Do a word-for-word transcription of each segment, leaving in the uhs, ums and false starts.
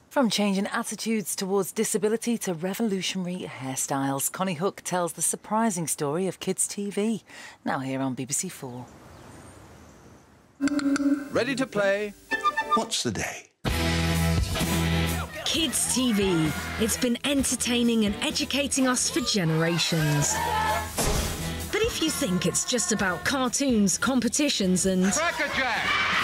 From changing attitudes towards disability to revolutionary hairstyles, Konnie Huq tells the surprising story of kids' T V. Now here on B B C Four. Ready to play. What's the day? Kids' T V. It's been entertaining and educating us for generations. But if you think it's just about cartoons, competitions and... Crackerjack!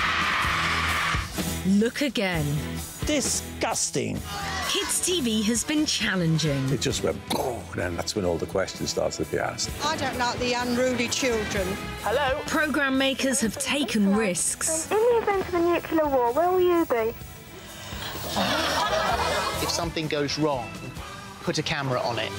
Look again. Disgusting. Kids' T V has been challenging. It just went, oh, and then that's when all the questions started to be asked. I don't like the unruly children. Hello? Programme makers have taken risks. In the event of a nuclear war, where will you be? If something goes wrong, put a camera on it.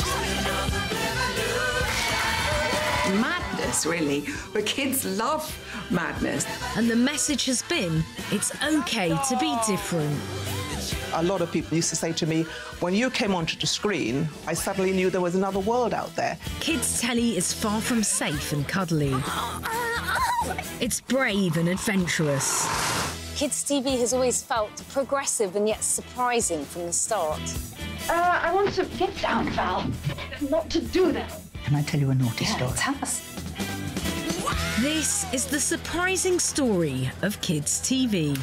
Madness, really. But kids love madness. And the message has been, it's OK to be different. A lot of people used to say to me, when you came onto the screen, I suddenly knew there was another world out there. Kids' telly is far from safe and cuddly. It's brave and adventurous. Kids' T V has always felt progressive and yet surprising from the start. Uh, I want to get down, Val. Not to do that. Can I tell you a naughty Yeah, story? tell us. This is the surprising story of Kids' T V.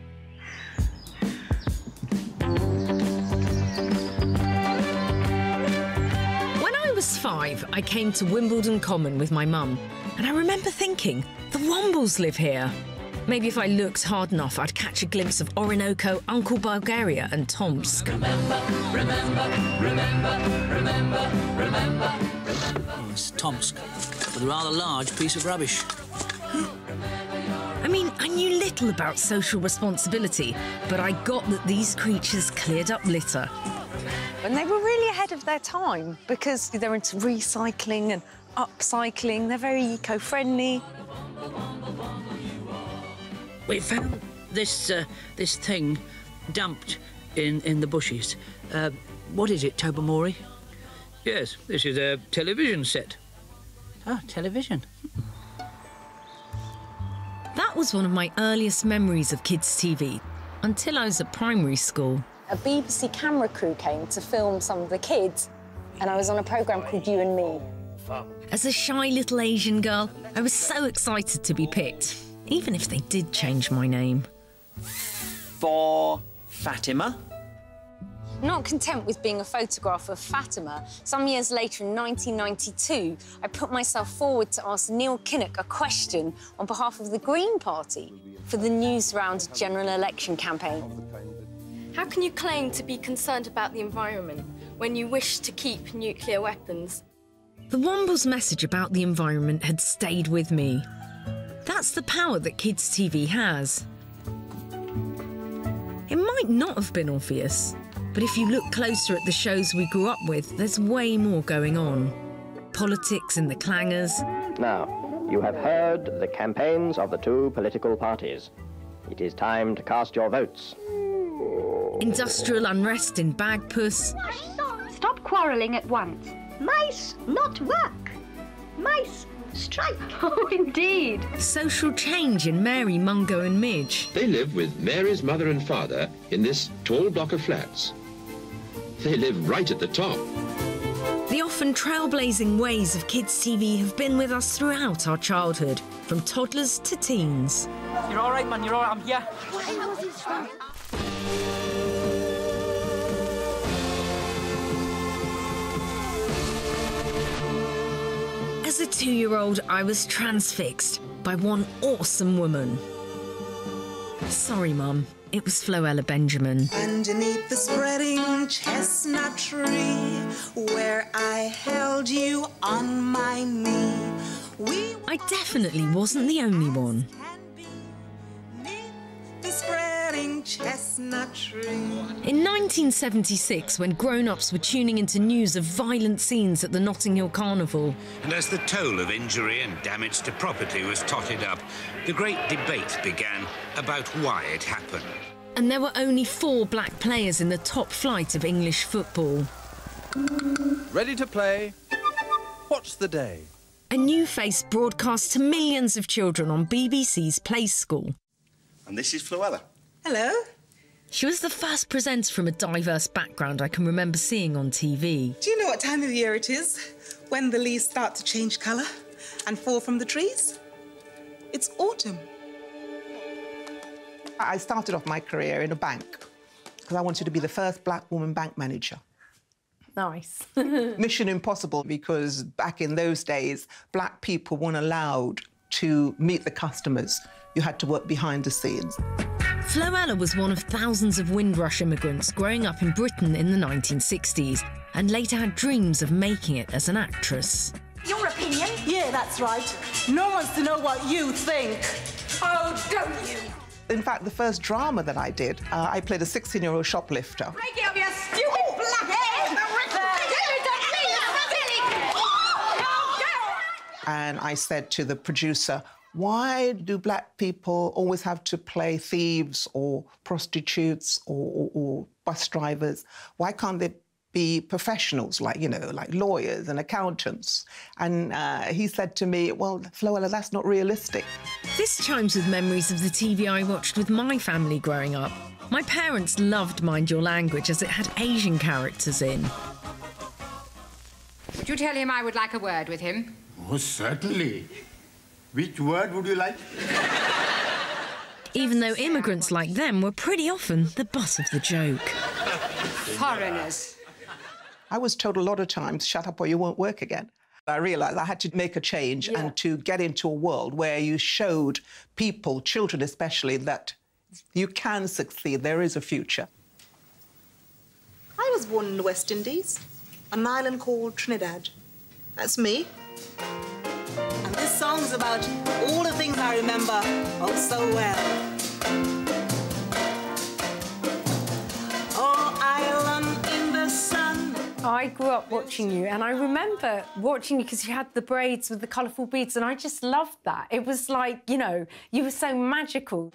When I was five, I came to Wimbledon Common with my mum, and I remember thinking, the Wombles live here. Maybe if I looked hard enough, I'd catch a glimpse of Orinoco, Uncle Bulgaria and Tomsk. Remember, remember, remember, remember, remember. Oh, it's Tomsk, with a rather large piece of rubbish. I mean, I knew little about social responsibility, but I got that these creatures cleared up litter. And they were really ahead of their time because they're into recycling and upcycling. They're very eco-friendly. We found this uh, this thing dumped in, in the bushes. Uh, what is it, Tobermory? Yes, this is a television set. Ah, television. That was one of my earliest memories of Kids' T V, until I was at primary school. A B B C camera crew came to film some of the kids, and I was on a programme called You and Me. As a shy little Asian girl, I was so excited to be picked, even if they did change my name. For Fatima. Not content with being a photograph of Fatima, some years later in nineteen ninety-two, I put myself forward to ask Neil Kinnock a question on behalf of the Green Party for the Newsround general election campaign. How can you claim to be concerned about the environment when you wish to keep nuclear weapons? The Wombles message about the environment had stayed with me. That's the power that Kids' T V has. It might not have been obvious, but if you look closer at the shows we grew up with, there's way more going on. Politics and the clangers. Now, you have heard the campaigns of the two political parties. It is time to cast your votes. Industrial unrest in Bagpuss. Stop quarrelling at once. Mice not work. Mice strike. Oh, indeed. Social change in Mary, Mungo and Midge. They live with Mary's mother and father in this tall block of flats. They live right at the top. The often trailblazing ways of Kids' T V have been with us throughout our childhood, from toddlers to teens. You're all right, man, you're all right, I'm here. As a two-year-old, I was transfixed by one awesome woman. Sorry, Mum. It was Floella Benjamin. Underneath the spreading chestnut tree, where I held you on my knee. We I definitely wasn't the only one. the spreading chestnut tree. In nineteen seventy-six, when grown-ups were tuning into news of violent scenes at the Notting Hill Carnival. And as the toll of injury and damage to property was totted up, the great debate began about why it happened. And there were only four black players in the top flight of English football. Ready to play. What's the day? A new face broadcast to millions of children on B B C's Play School. And this is Floella. Hello. She was the first presenter from a diverse background I can remember seeing on T V. Do you know what time of year it is when the leaves start to change colour and fall from the trees? It's autumn. I started off my career in a bank because I wanted to be the first black woman bank manager. Nice. Mission impossible, because back in those days, black people weren't allowed to meet the customers. You had to work behind the scenes. Floella was one of thousands of Windrush immigrants growing up in Britain in the nineteen sixties and later had dreams of making it as an actress. Your opinion? Yeah, that's right. No one wants to know what you think. Oh, don't you? In fact, the first drama that I did, uh, I played a sixteen-year-old shoplifter. Break it up, you stupid black head! And I said to the producer, why do black people always have to play thieves or prostitutes or, or, or bus drivers? Why can't they be professionals, like, you know, like lawyers and accountants? And uh, he said to me, well, Floella, that's not realistic. This chimes with memories of the T V I watched with my family growing up. My parents loved Mind Your Language as it had Asian characters in. Would you tell him I would like a word with him? Oh, certainly. Which word would you like? Even though immigrants like them were pretty often the butt of the joke. Foreigners. I was told a lot of times, shut up or you won't work again. I realised I had to make a change yeah. and to get into a world where you showed people, children especially, that you can succeed, there is a future. I was born in the West Indies, on an island called Trinidad. That's me. And this song's about all the things I remember oh so well. Oh, island in the sun. I grew up watching you, and I remember watching you because you had the braids with the colourful beads, and I just loved that. It was like, you know, you were so magical.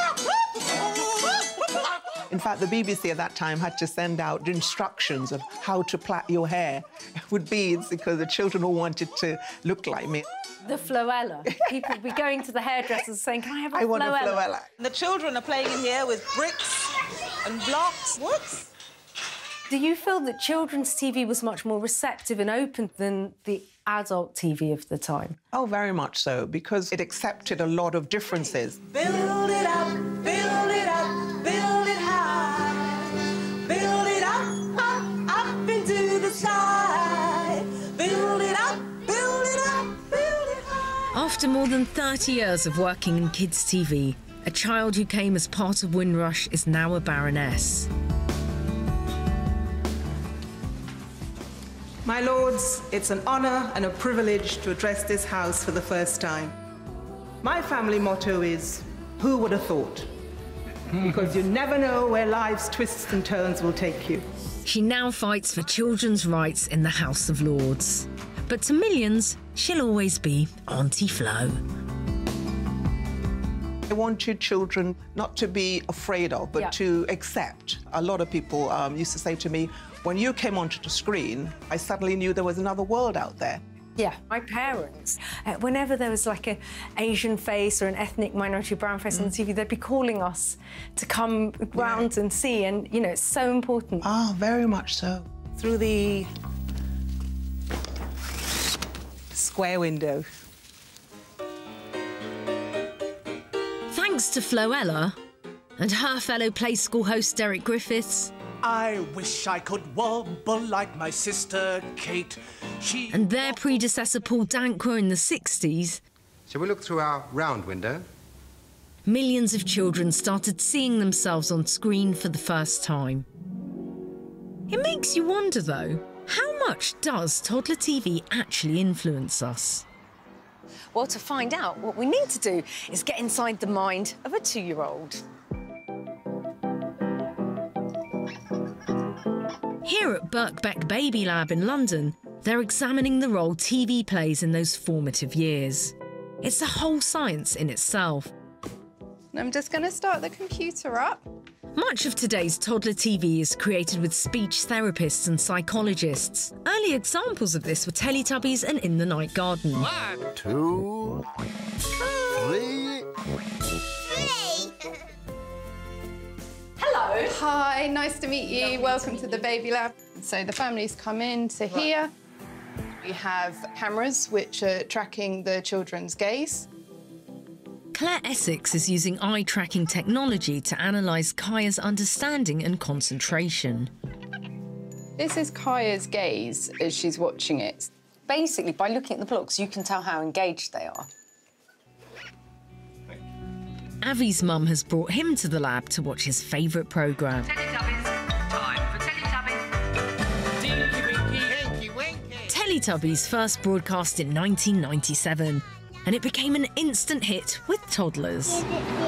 In fact, the B B C at that time had to send out instructions of how to plait your hair with beads because the children all wanted to look like me. The Floella. People would be going to the hairdressers saying, can I have a I Floella? want a Floella. The children are playing in here with bricks and blocks. What? Do you feel that children's T V was much more receptive and open than the adult T V of the time? Oh, very much so, because it accepted a lot of differences. Build it up, build it up, build it high. Build it up, up, up into the sky. Build it up, build it up, build it high. After more than thirty years of working in kids' T V, a child who came as part of Windrush is now a baroness. My lords, it's an honour and a privilege to address this house for the first time. My family motto is, who would have thought? Because you never know where life's twists and turns will take you. She now fights for children's rights in the House of Lords. But to millions, she'll always be Auntie Flo. I want your children not to be afraid of, but yeah. to accept. A lot of people um, used to say to me, when you came onto the screen, I suddenly knew there was another world out there. Yeah, my parents, uh, whenever there was like an Asian face or an ethnic minority brown face mm. on the T V, they'd be calling us to come round yeah. and see, and, you know, it's so important. Ah, very much so. Through the square window. Thanks to Floella and her fellow Play School host Derek Griffiths. I wish I could wobble like my sister Kate. She and their predecessor Paul Dankwer in the sixties. Shall we look through our round window? Millions of children started seeing themselves on screen for the first time. It makes you wonder, though, how much does toddler T V actually influence us? Well, to find out, what we need to do is get inside the mind of a two-year-old. Here at Birkbeck Baby Lab in London, they're examining the role T V plays in those formative years. It's a whole science in itself. I'm just going to start the computer up. Much of today's toddler T V is created with speech therapists and psychologists. Early examples of this were Teletubbies and In the Night Garden. One, two, three. Hello. Hi, nice to meet you. Welcome to the baby lab. So the families come in to here. We have cameras which are tracking the children's gaze. Claire Essex is using eye-tracking technology to analyse Kaya's understanding and concentration. This is Kaya's gaze as she's watching it. Basically, by looking at the blocks, you can tell how engaged they are. Avi's mum has brought him to the lab to watch his favourite programme. Teletubbies first broadcast in nineteen ninety-seven, and it became an instant hit with toddlers.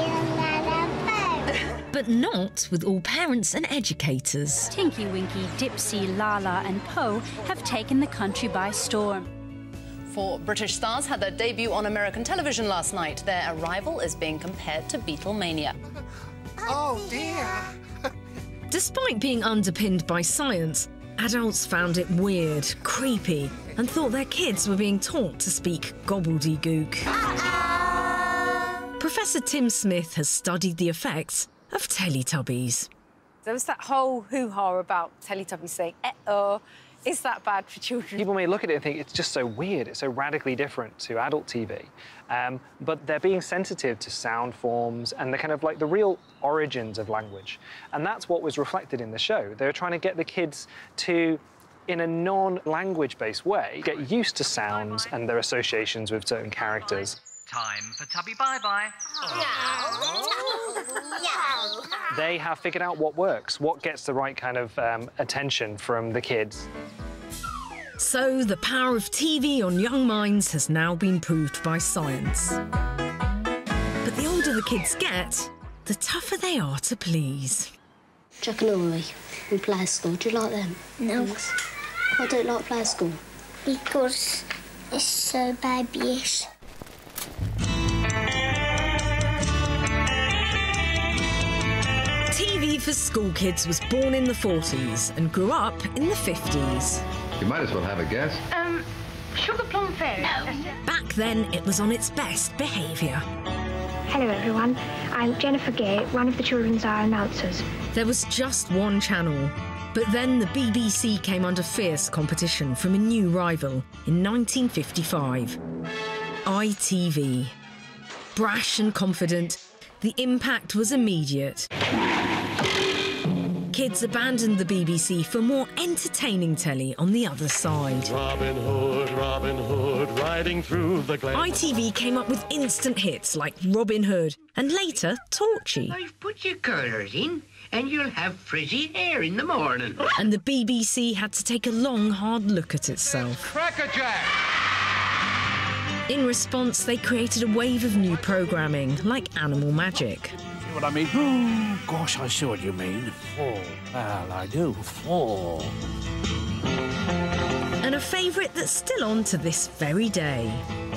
But not with all parents and educators. Tinky Winky, Dipsy, Lala and Po have taken the country by storm. Four British stars had their debut on American television last night. Their arrival is being compared to Beatlemania. Oh, dear. Despite being underpinned by science, adults found it weird, creepy, and thought their kids were being taught to speak gobbledygook. Professor Tim Smith has studied the effects of Teletubbies. There was that whole hoo-ha about Teletubbies saying, eh-oh, is that bad for children? People may look at it and think it's just so weird, it's so radically different to adult T V. Um, but they're being sensitive to sound forms and the kind of like the real origins of language. And that's what was reflected in the show. They were trying to get the kids to, in a non-language-based way, get used to sounds and their associations with certain characters. Time for Tubby Bye-Bye. They have figured out what works, what gets the right kind of um, attention from the kids. So the power of T V on young minds has now been proved by science. But the older the kids get, the tougher they are to please. Jack and Rory in play school. Do you like them? No. I don't like play school. Because it's so babyish. T V for school kids was born in the forties and grew up in the fifties. You might as well have a guess. Um, Sugar Plum Fairy. No. Back then, it was on its best behaviour. Hello, everyone. I'm Jennifer Gay, one of the children's hour announcers. There was just one channel, but then the B B C came under fierce competition from a new rival in nineteen fifty-five. I T V. Brash and confident, the impact was immediate. Kids abandoned the B B C for more entertaining telly on the other side. Robin Hood, Robin Hood, riding through the glen. I T V came up with instant hits like Robin Hood and later Torchy. I've put your colours in and you'll have frizzy hair in the morning. And the B B C had to take a long, hard look at itself. Crackerjack! In response, they created a wave of new programming, like Animal Magic. See what I mean? Oh, gosh, I see what you mean. Oh, well, I do. Oh. And a favourite that's still on to this very day.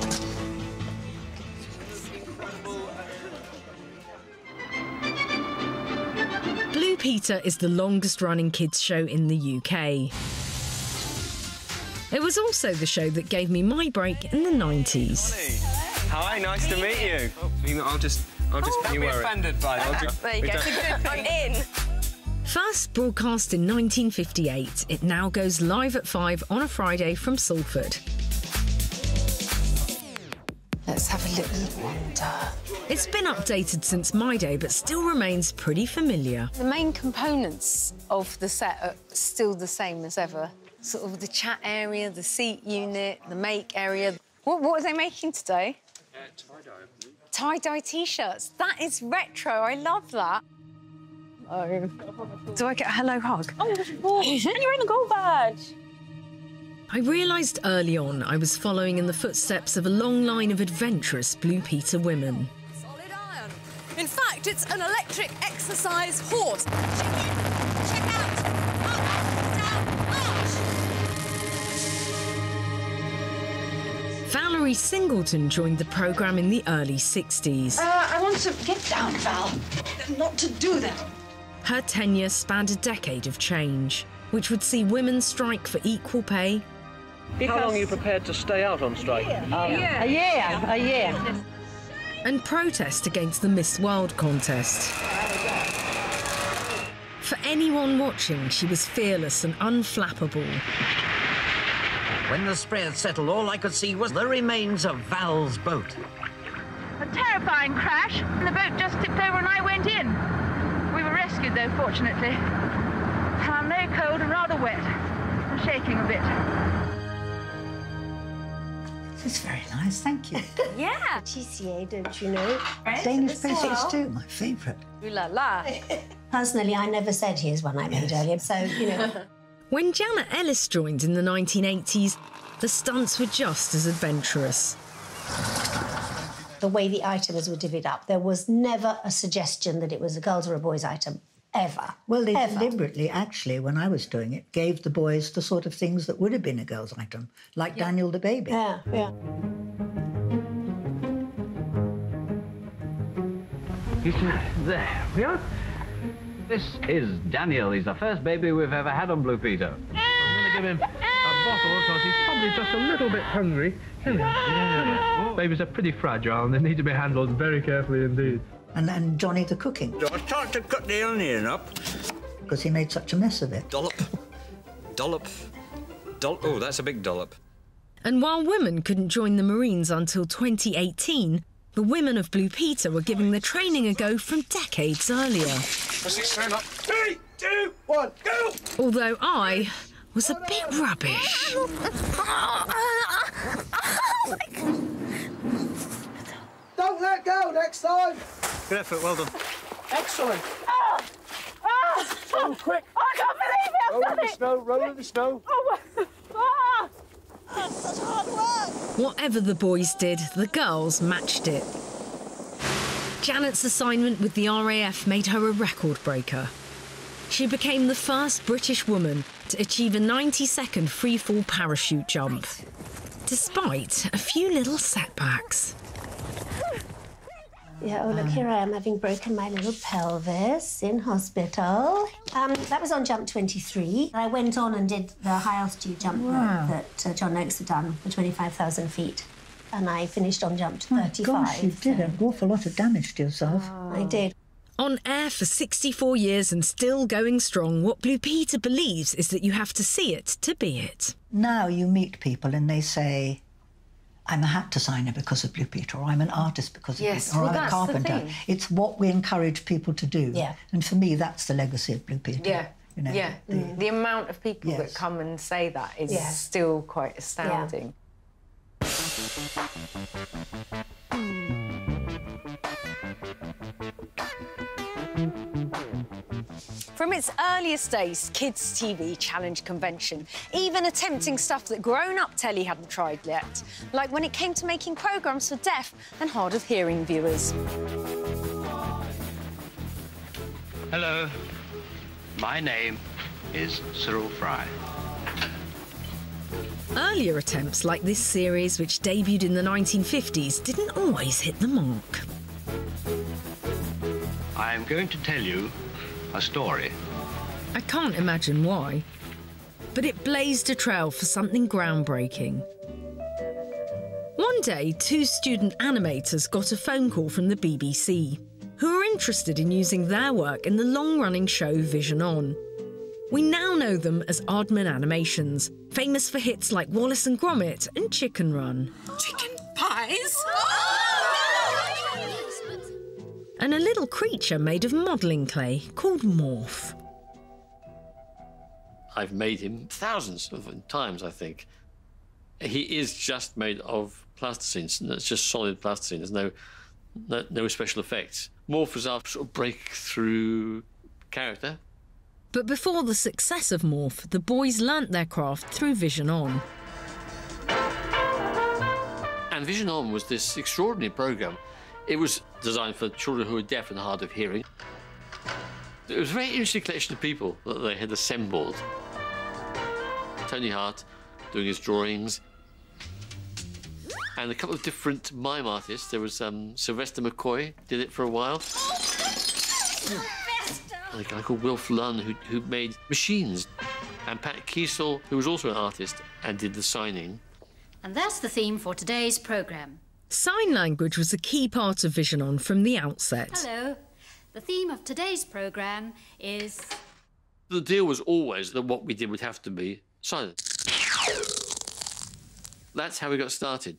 Blue Peter is the longest-running kids show in the U K. It was also the show that gave me my break in the nineties. Hi, nice to meet you. Oh, I'll just, I'll just. Oh, don't be offended by that. Just, There you go. It's a good I'm in. First broadcast in nineteen fifty-eight, it now goes live at five on a Friday from Salford. Let's have a little wander. It's been updated since my day, but still remains pretty familiar. The main components of the set are still the same as ever. Sort of the chat area, the seat unit, the make area. What, what are they making today? Uh, tie-dye. Tie-dye T-shirts. That is retro. I love that. Oh. Do I get a hello hug? Oh, you're in a gold badge. I realised early on I was following in the footsteps of a long line of adventurous Blue Peter women. Solid iron. In fact, it's an electric exercise horse. Check in. Check out. Up, down, arch. Valerie Singleton joined the programme in the early sixties. Uh, I want to get down, Val. Not to do that. Her tenure spanned a decade of change, which would see women strike for equal pay. How long are you prepared to stay out on strike? Um, a year, a year. And protest against the Miss World contest. For anyone watching, she was fearless and unflappable. When the spray had settled, all I could see was the remains of Val's boat. A terrifying crash, and the boat just tipped over and I went in. We were rescued, though, fortunately. I'm very cold and rather wet. I'm shaking a bit. This is very nice, thank you. Yeah. G C A, don't you know? Danish pastries too, my favourite. Ooh la la. Personally, I never said here's one I made earlier, so, you know. When Janet Ellis joined in the nineteen eighties, the stunts were just as adventurous. The way the items were divvied up, there was never a suggestion that it was a girls' or a boys' item, ever. Well, they ever. deliberately, actually, when I was doing it, gave the boys the sort of things that would have been a girl's item, like yeah. Daniel the baby. Yeah, yeah. There we are. This is Daniel. He's the first baby we've ever had on Blue Peter. I'm going to give him a bottle because he's probably just a little bit hungry. Yeah. Babies are pretty fragile and they need to be handled very carefully indeed. And, and Johnny the cooking. I tried to cut the onion up. Because he made such a mess of it. Dollop. Dollop. Dollop. Oh, that's a big dollop. And while women couldn't join the Marines until twenty eighteen, the women of Blue Peter were giving the training a go from decades earlier. Let's stand up. Three, two, one, go! Although I was a bit rubbish. Don't let go next time. Good effort, well done. Excellent. Oh, oh, Oh, quick. I can't believe it! Roll in the snow, roll in the snow. Oh, oh. That's such hard work. Whatever the boys did, the girls matched it. Janet's assignment with the R A F made her a record breaker. She became the first British woman to achieve a ninety-second freefall parachute jump, despite a few little setbacks. Yeah, oh, look, here I am having broken my little pelvis in hospital. Um, that was on jump twenty-three. I went on and did the high-altitude jump Wow. that, that uh, John Noakes had done for twenty-five thousand feet. And I finished on jump My thirty-five. gosh, you did an awful lot of damage to yourself. Oh. I did. On air for sixty-four years and still going strong, what Blue Peter believes is that you have to see it to be it. Now you meet people and they say, I'm a hat designer because of Blue Peter, or I'm an artist because of Yes, Blue Peter, or well, I'm a that's the carpenter. thing. It's what we encourage people to do. Yeah. And for me, that's the legacy of Blue Peter. Yeah, You know, yeah. the- The, amount of people Yes. that come and say that is Yeah. still quite astounding. From its earliest days, kids' T V challenged convention, even attempting stuff that grown-up telly hadn't tried yet, like when it came to making programmes for deaf and hard of hearing viewers. Hello. My name is Cyril Fry. Earlier attempts like this series, which debuted in the nineteen fifties, didn't always hit the mark. I am going to tell you a story. I can't imagine why, but it blazed a trail for something groundbreaking. One day, two student animators got a phone call from the B B C, who were interested in using their work in the long-running show Vision On. We now know them as Aardman Animations, famous for hits like Wallace and Gromit and Chicken Run. Chicken pies? And a little creature made of modelling clay called Morph. I've made him thousands of times, I think. He is just made of plasticine. It's just solid plasticine. There's no, no, no special effects. Morph was our sort of breakthrough character. But before the success of Morph, the boys learnt their craft through Vision On. And Vision On was this extraordinary programme. It was designed for children who were deaf and hard of hearing. It was a very interesting collection of people that they had assembled. Tony Hart doing his drawings, and a couple of different mime artists. There was um, Sylvester McCoy, did it for a while. And a guy called Wilf Lunn, who, who made machines. And Pat Kiesel, who was also an artist and did the signing. And that's the theme for today's programme. Sign language was a key part of Vision On from the outset. Hello. The theme of today's programme is The deal was always that what we did would have to be silent. That's how we got started.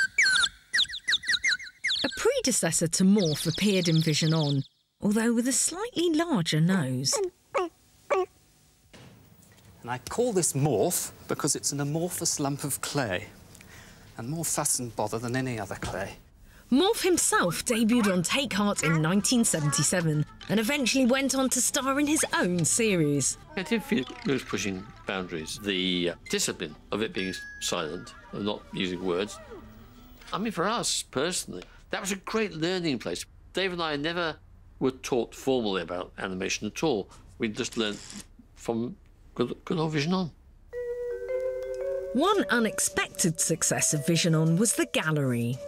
A predecessor to Morph appeared in Vision On, although with a slightly larger nose. And I call this Morph because it's an amorphous lump of clay, and more fuss and bother than any other clay. Morph himself debuted on Take Heart in nineteen seventy-seven and eventually went on to star in his own series. I did feel it was pushing boundaries. The uh, discipline of it being silent, of not using words. I mean, for us, personally, that was a great learning place. Dave and I never were taught formally about animation at all. We just learned from good, good old Vision On. One unexpected success of Vision On was the gallery.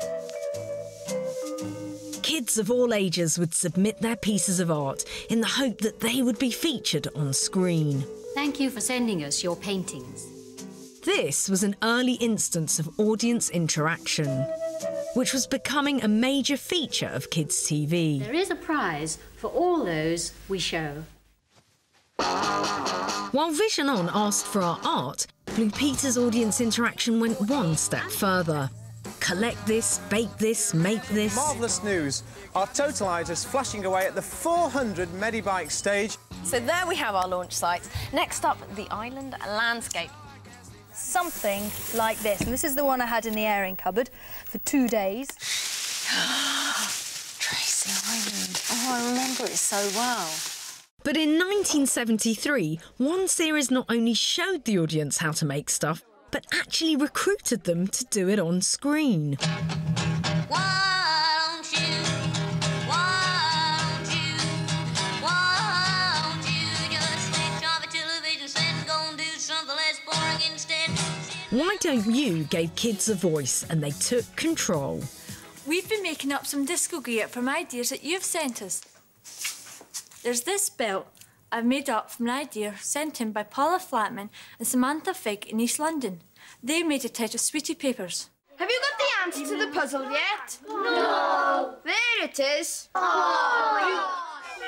Kids of all ages would submit their pieces of art in the hope that they would be featured on screen. Thank you for sending us your paintings. This was an early instance of audience interaction, which was becoming a major feature of kids' T V. There is a prize for all those we show. While Vision On asked for our art, Blue Peter's audience interaction went one step further. Collect this, bake this, make this. Marvellous news. Our totaliser's flashing away at the four hundred Medibike stage. So there we have our launch sites. Next up, the island landscape. Something like this. And this is the one I had in the airing cupboard for two days. Tracy Island. Oh, I remember it so well. But in nineteen seventy-three, one series not only showed the audience how to make stuff, but actually recruited them to do it on screen. Why don't you, why don't you, why don't you just switch off the television set and go and do something less boring instead? Why Don't You gave kids a voice and they took control. We've been making up some disco gear from ideas that you've sent us. There's this belt I've made up from an idea sent in by Paula Flatman and Samantha Figg in East London. They made it out of sweetie papers. Have you got the answer to the puzzle yet? No. There it is. Oh.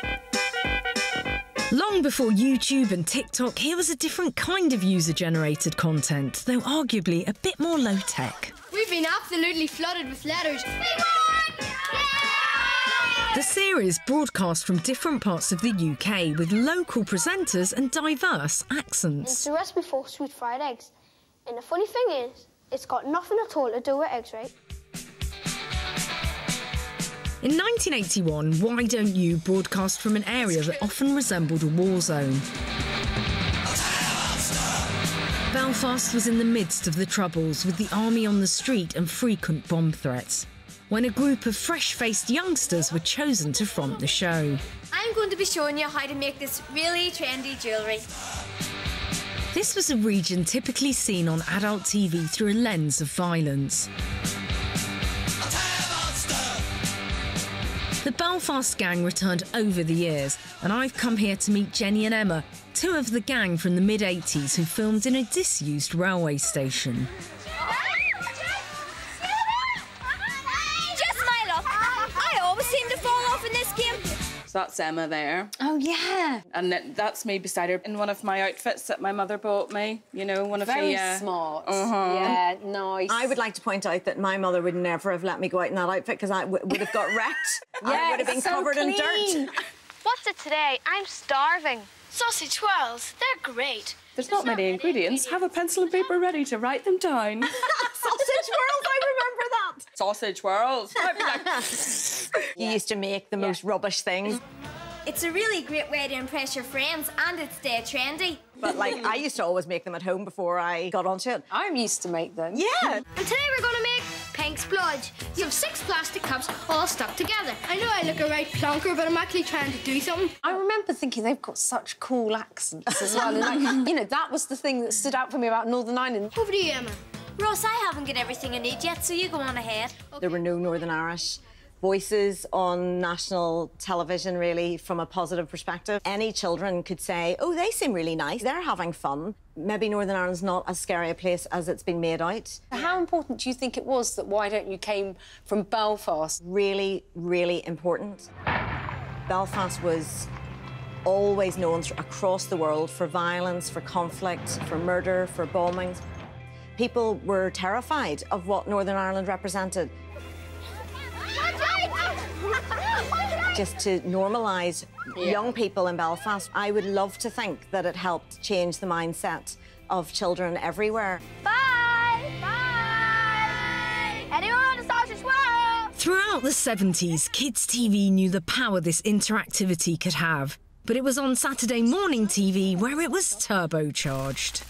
Long before YouTube and TikTok, here was a different kind of user-generated content, though arguably a bit more low-tech. We've been absolutely flooded with letters. The series broadcast from different parts of the U K with local presenters and diverse accents. It's a recipe for sweet fried eggs. And the funny thing is, it's got nothing at all to do with eggs, right? In nineteen eighty-one, Why Don't You broadcast from an area that often resembled a war zone. Belfast was in the midst of the Troubles, with the army on the street and frequent bomb threats, when a group of fresh-faced youngsters were chosen to front the show. I'm going to be showing you how to make this really trendy jewellery. This was a region typically seen on adult T V through a lens of violence. The Belfast gang returned over the years, and I've come here to meet Jenny and Emma, two of the gang from the mid eighties who filmed in a disused railway station. Just my luck. I always seem to fall off in this game. So that's Emma there. Oh, yeah. And that, that's me beside her in one of my outfits that my mother bought me. You know, one of Very the... Uh, smart. Uh-huh. Yeah, nice. I would like to point out that my mother would never have let me go out in that outfit because I w would have got wrecked. Yeah, I would have been so covered clean. in dirt. What's it today? I'm starving. Sausage swirls. They're great. There's not many ingredients. Have a pencil and paper ready to write them down. Sausage whirls, I remember that. Sausage whirls. I'd be like... You used to make the most rubbish things. It's a really great way to impress your friends, and it's dead trendy. But, like, I used to always make them at home before I got onto it. I'm used to make them. Yeah. And today we're going to make pink splodge. You have six plastic cups all stuck together. I know I look a right plonker, but I'm actually trying to do something. I remember thinking they've got such cool accents as well. And like, you know, that was the thing that stood out for me about Northern Ireland. Over to you, Emma. Ross, I haven't got everything I need yet, so you go on ahead. Okay. There were no Northern Irish voices on national television, really, from a positive perspective. Any children could say, oh, they seem really nice, they're having fun. Maybe Northern Ireland's not as scary a place as it's been made out. How important do you think it was that Why Don't You came from Belfast? Really, really important. Belfast was always known across the world for violence, for conflict, for murder, for bombings. People were terrified of what Northern Ireland represented. Just to normalise Yeah. young people in Belfast, I would love to think that it helped change the mindset of children everywhere. Bye! Bye! Anyone want a sausage roll? Throughout the seventies, kids' T V knew the power this interactivity could have. But it was on Saturday morning T V where it was turbocharged.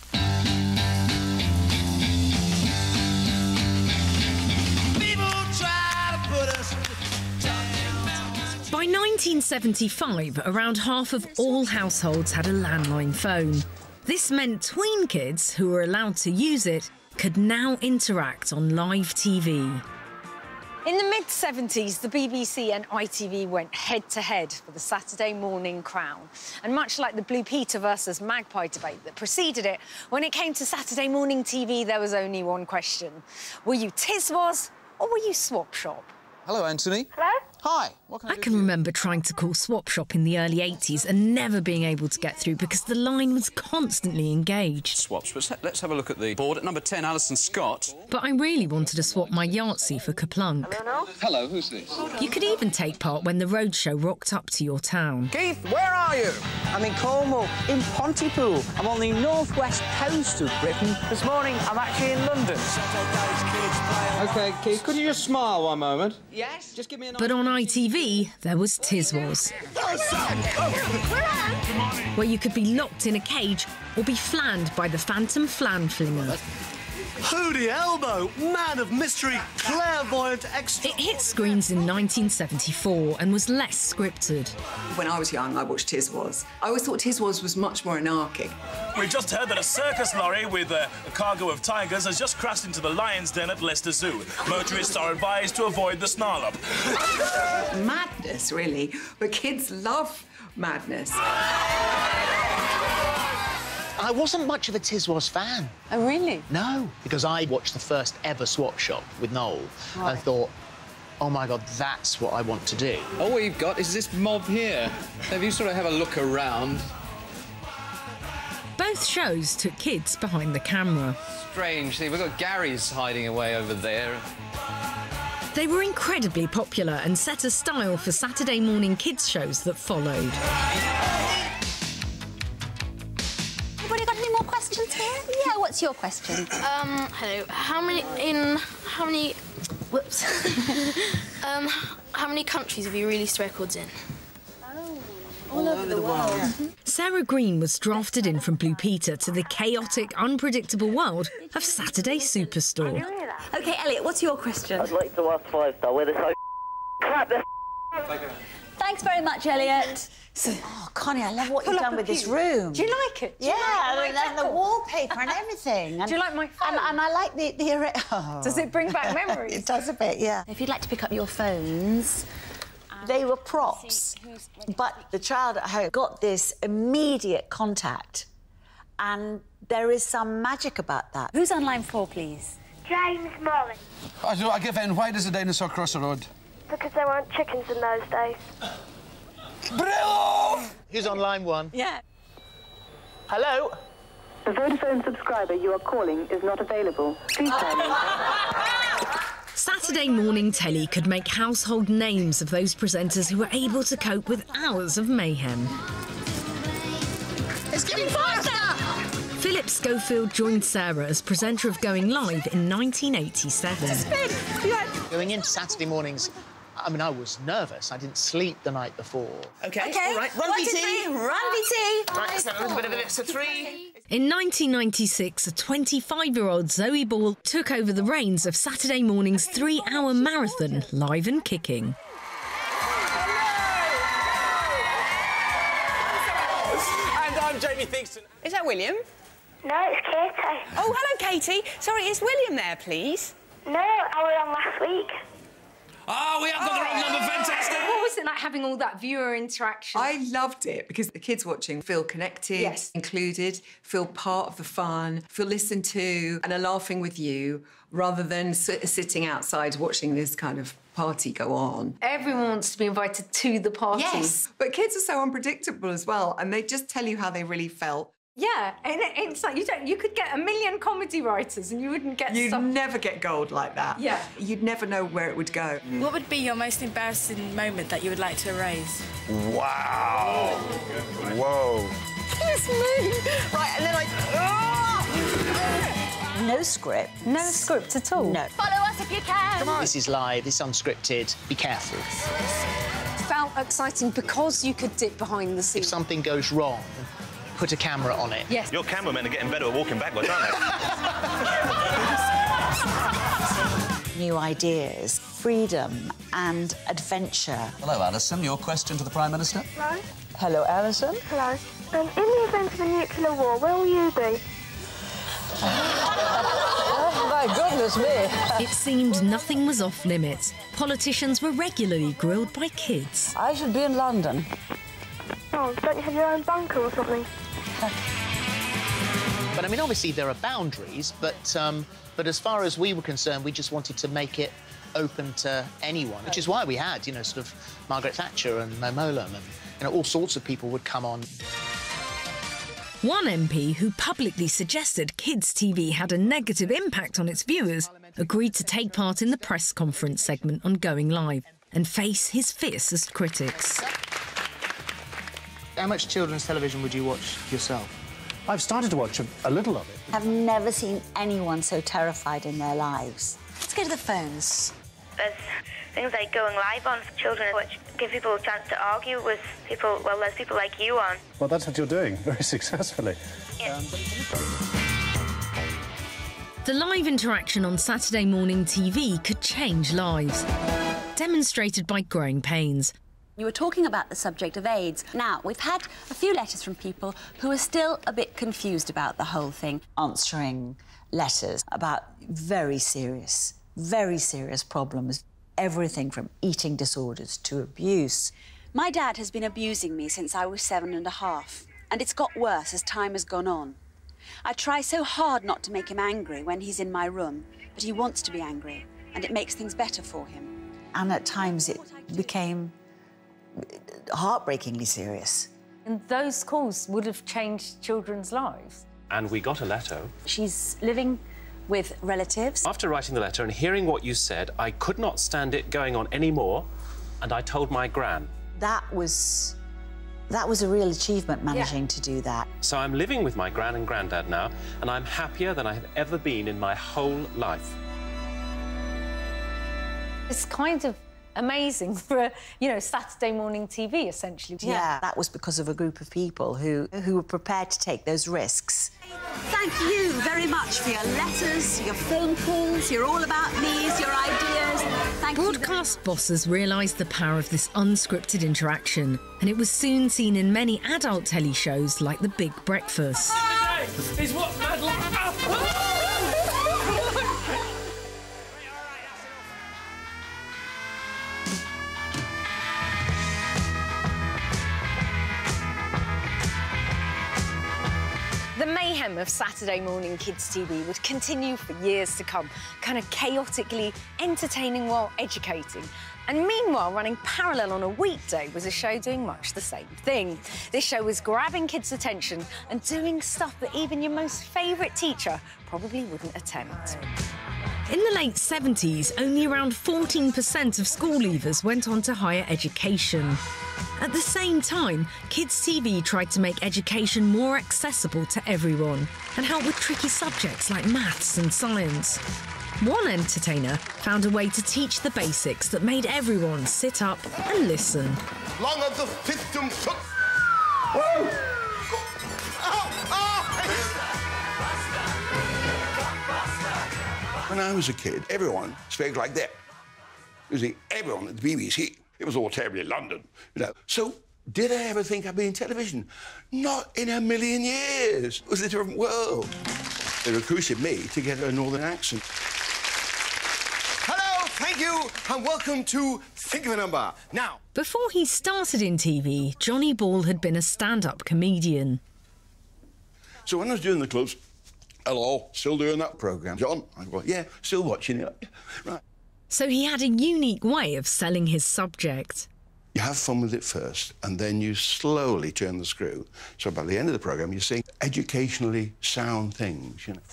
By nineteen seventy-five, around half of all households had a landline phone. This meant tween kids, who were allowed to use it, could now interact on live T V. In the mid seventies, the B B C and I T V went head-to-head for the Saturday morning crown. And much like the Blue Peter versus Magpie debate that preceded it, when it came to Saturday morning T V, there was only one question. Were you Tiswas or were you Swap Shop? Hello, Anthony. Hello? Hi. What can I, I can remember trying to call Swap Shop in the early eighties and never being able to get through because the line was constantly engaged. Swaps, but let's have a look at the board. At number ten, Alison Scott. But I really wanted to swap my Yahtzee for Kaplunk. Hello, who's this? You could even take part when the roadshow rocked up to your town. Keith, where are you? I'm in Cornwall, in Pontypool. I'm on the northwest coast of Britain. This morning, I'm actually in London. OK, Keith, could you just smile one moment? Yes? Just give me a... But on I T V, there was Tiswas, where you could be locked in a cage or be flanned by the phantom flan flinger. Hoody Elbow, man of mystery, clairvoyant extra... It hit screens in nineteen seventy-four and was less scripted. When I was young, I watched Tiswas. I always thought Tiswas was much more anarchic. We've just heard that a circus lorry with a, a cargo of tigers has just crashed into the lion's den at Leicester Zoo. Motorists are advised to avoid the snarl-up. Madness, really. But kids love madness. I wasn't much of a Tiswas fan. Oh, really? No, because I watched the first ever Swap Shop with Noel Right. and thought, oh, my God, that's what I want to do. All we've got is this mob here. If you sort of have a look around... Both shows took kids behind the camera. Strange. See, we've got Gary's hiding away over there. They were incredibly popular and set a style for Saturday morning kids shows that followed. Anybody got any more questions here? Yeah, what's your question? Um, hello. How many in how many? Whoops. um, how many countries have you released records in? All over the world. Sarah Green was drafted in from Blue Peter to the chaotic, unpredictable world of Saturday Superstore. OK, Elliot, what's your question? I'd like to ask Five Star where the so crap the Thanks very much, Elliot. Oh, Connie, I love what you've done with this room. Do you like it? Do Yeah, you like my and, and the decor? wallpaper and everything. And, Do you like my phone? And, and I like the... the oh. Does it bring back memories? It does a bit, yeah. If you'd like to pick up your phones... They were props, but the child at home got this immediate contact, and there is some magic about that. Who's on line four, please? James Molly. I do I give in. Why does a dinosaur cross the road? Because there weren't chickens in those days. Brillo! Who's on line one? Yeah. Hello? The Vodafone subscriber you are calling is not available. Please try later. Saturday morning telly could make household names of those presenters who were able to cope with hours of mayhem. It's getting faster! Philip Schofield joined Sarah as presenter of Going Live in nineteen eighty-seven. Going into Saturday mornings, I mean, I was nervous. I didn't sleep the night before. OK, OK, all right, run one, V T. two, three, run V T. Right, so a little bit of this, a three. In nineteen ninety-six, a twenty-five-year-old Zoe Ball took over the reins of Saturday morning's three-hour marathon, Live and Kicking. And I'm Jamie Theakston. Is that William? No, it's Katie. Oh, hello, Katie. Sorry, is William there, please? No, I was on last week. Ah, we have got the wrong number. Fantastic. What was it like having having all that viewer interaction? I loved it because the kids watching feel connected, Yes. included, feel part of the fun, feel listened to and are laughing with you rather than s- sitting outside watching this kind of party go on. Everyone wants to be invited to the party. Yes, but kids are so unpredictable as well, and they just tell you how they really felt. Yeah, and it- it's like you don't. You could get a million comedy writers, and you wouldn't get. You'd stuff. never get gold like that. Yeah. You'd never know where it would go. What would be your most embarrassing moment that you would like to erase? Wow. Whoa. It's me. Right, and then I. No script. No script at all. No. Follow us if you can. This is live, it's unscripted. Be careful. Felt exciting because you could dip behind the If scenes. something goes wrong, put a camera on it. Yes. Your cameramen are getting better at walking backwards, aren't they? New ideas, freedom and adventure. Hello, Alison. Your question to the Prime Minister? Hello? Hello, Alison. Hello. Um, in the event of a nuclear war, where will you be? Oh, my goodness me. It seemed nothing was off limits. Politicians were regularly grilled by kids. I should be in London. Oh, don't you have your own bunker or something? But I mean, obviously there are boundaries, but um, but as far as we were concerned, we just wanted to make it open to anyone, which is why we had, you know, sort of Margaret Thatcher and Mo Mowlam and, you know, all sorts of people would come on. One M P who publicly suggested kids' T V had a negative impact on its viewers agreed to take part in the press conference segment on Going Live and face his fiercest critics. How much children's television would you watch yourself? I've started to watch a, a little of it. I've never seen anyone so terrified in their lives. Let's go to the phones. There's things like Going Live on for children, which give people a chance to argue with people, well, there's people like you on. Well, that's what you're doing, very successfully. Yeah. The live interaction on Saturday morning T V could change lives, demonstrated by Growing Pains. You were talking about the subject of AIDS. Now, we've had a few letters from people who are still a bit confused about the whole thing. Answering letters about very serious, very serious problems. Everything from eating disorders to abuse. My dad has been abusing me since I was seven and a half, and it's got worse as time has gone on. I try so hard not to make him angry when he's in my room, but he wants to be angry, and it makes things better for him. And at times it became heartbreakingly serious. And those calls would have changed children's lives. And we got a letter. She's living with relatives. After writing the letter and hearing what you said, I could not stand it going on anymore, and I told my gran. That was... that was a real achievement, managing yeah. to do that. So I'm living with my gran and granddad now, and I'm happier than I have ever been in my whole life. It's kind of amazing for, you know, Saturday morning T V, essentially. Yeah, yeah, that was because of a group of people who, who were prepared to take those risks. Thank you very much for your letters, your phone calls, your all about me's, your ideas. Thank Broadcast you. bosses realised the power of this unscripted interaction, and it was soon seen in many adult telly shows like The Big Breakfast. Is what Madeline... The mayhem of Saturday morning kids' T V would continue for years to come, kind of chaotically entertaining while educating. And meanwhile, running parallel on a weekday was a show doing much the same thing. This show was grabbing kids' attention and doing stuff that even your most favourite teacher probably wouldn't attempt. In the late seventies, only around fourteen percent of school leavers went on to higher education. At the same time, kids' T V tried to make education more accessible to everyone and help with tricky subjects like maths and science. One entertainer found a way to teach the basics that made everyone sit up and listen. Long as the system took... Whoa! When I was a kid, everyone spoke like that. You see, everyone at the B B C, it was all terribly London, you know. So, did I ever think I'd be in television? Not in a million years. It was a different world. They recruited me to get a northern accent. Hello, thank you and welcome to Think of a Number. Now... Before he started in T V, Johnny Ball had been a stand-up comedian. So when I was doing the clubs, hello, still doing that programme, John? I go, yeah, still watching it. Right. So he had a unique way of selling his subject. You have fun with it first, and then you slowly turn the screw. So by the end of the programme, you're saying educationally sound things, you know.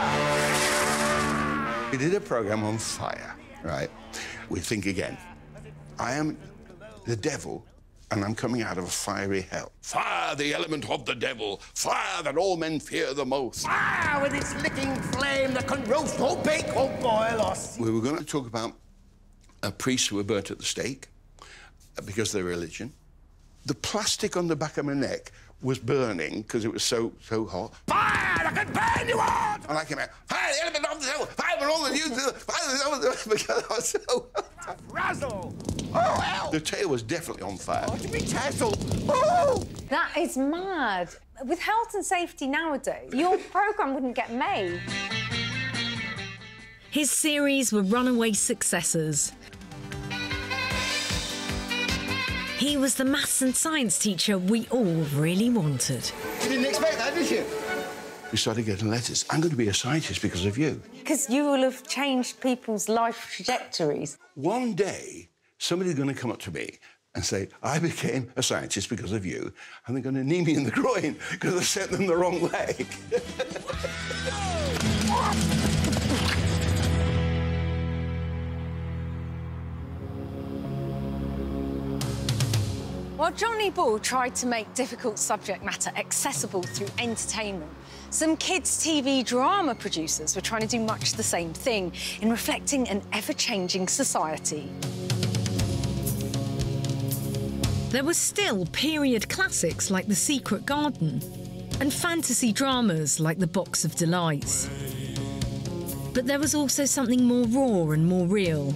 Fire! We did a programme on fire, right? We think again. I am the devil, and I'm coming out of a fiery hell. Fire, the element of the devil. Fire that all men fear the most. Fire with its licking flame that can roast or bake or boil or... We were going to talk about uh, priests who were burnt at the stake because of their religion. The plastic on the back of my neck was burning because it was so, so hot. Fire that can burn you out! And I came out, fire, the element of the devil, fire, and all the news, fire, because I was so... Razzle! Oh, hell! The tail was definitely on fire. Oh, to be tassel! Oh! That is mad. With health and safety nowadays, your programme wouldn't get made. His series were runaway successes. He was the maths and science teacher we all really wanted. You didn't expect that, did you? We started getting letters. I'm going to be a scientist because of you. Because you will have changed people's life trajectories. One day, somebody's going to come up to me and say, I became a scientist because of you, and they're going to knee me in the groin because I sent them the wrong leg. While Johnny Ball tried to make difficult subject matter accessible through entertainment, some kids' T V drama producers were trying to do much the same thing in reflecting an ever-changing society. There were still period classics like The Secret Garden and fantasy dramas like The Box of Delights. But there was also something more raw and more real.